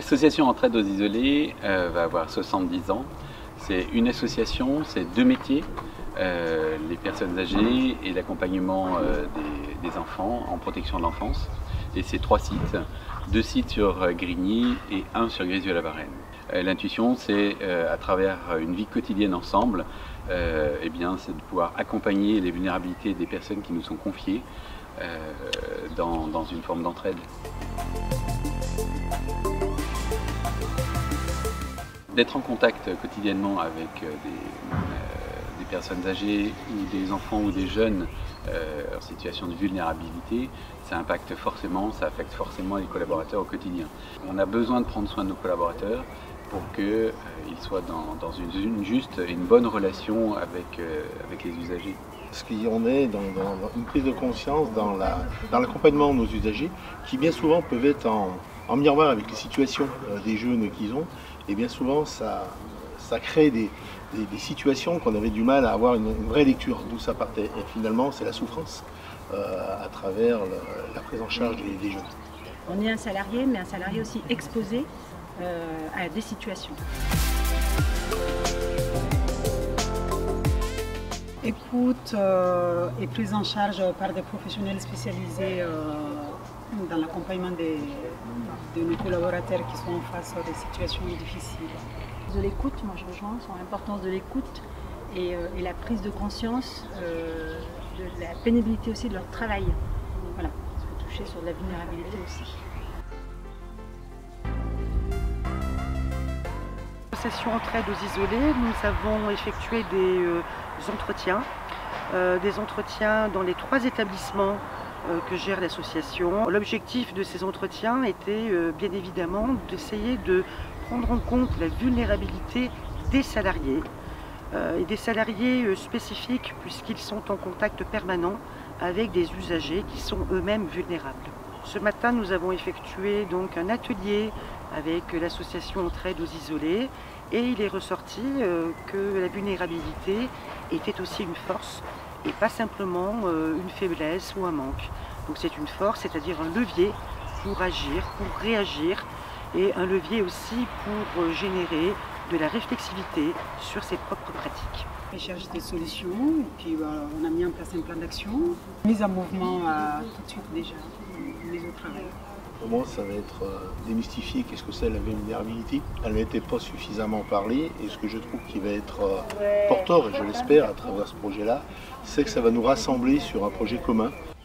L'association Entraide aux isolés va avoir 70 ans. C'est une association, c'est deux métiers, les personnes âgées et l'accompagnement des enfants en protection de l'enfance. Et c'est 3 sites, 2 sites sur Grigny et 1 sur Grésieux-la-Varenne. L'intuition, c'est à travers une vie quotidienne ensemble, c'est de pouvoir accompagner les vulnérabilités des personnes qui nous sont confiées dans une forme d'entraide. D'être en contact quotidiennement avec des personnes âgées ou des enfants ou des jeunes en situation de vulnérabilité, ça affecte forcément les collaborateurs au quotidien. On a besoin de prendre soin de nos collaborateurs pour qu'ils soient dans une juste et une bonne relation avec les usagers. Parce qu'on est dans une prise de conscience dans l'accompagnement de nos usagers qui bien souvent peuvent être en miroir avec les situations des jeunes qu'ils ont, et bien souvent ça crée des situations qu'on avait du mal à avoir une vraie lecture d'où ça partait. Et finalement c'est la souffrance à travers la prise en charge des jeunes. On est un salarié, mais un salarié aussi exposé à des situations. Écoute et prise en charge par des professionnels spécialisés dans l'accompagnement de nos collaborateurs qui sont face à des situations difficiles. De l'écoute, moi je rejoins sur l'importance de l'écoute et la prise de conscience de la pénibilité aussi de leur travail. Voilà, ça peut toucher sur de la vulnérabilité aussi. L'association Entraide aux isolés, nous avons effectué des entretiens dans les 3 établissements que gère l'association. L'objectif de ces entretiens était bien évidemment d'essayer de prendre en compte la vulnérabilité des salariés et des salariés spécifiques puisqu'ils sont en contact permanent avec des usagers qui sont eux-mêmes vulnérables. Ce matin, nous avons effectué donc un atelier avec l'association Entraide aux isolés et il est ressorti que la vulnérabilité était aussi une force et pas simplement une faiblesse ou un manque. Donc c'est une force, c'est-à-dire un levier pour agir, pour réagir et un levier aussi pour générer de la réflexivité sur ses propres pratiques. On cherche des solutions et puis on a mis en place un plan d'action, mise en mouvement tout de suite déjà, mise au travail. Pour moi, ça va être démystifier qu'est-ce que c'est la vulnérabilité. Elle n'était pas suffisamment parlée et ce que je trouve qui va être porteur, et je l'espère à travers ce projet-là, c'est que ça va nous rassembler sur un projet commun.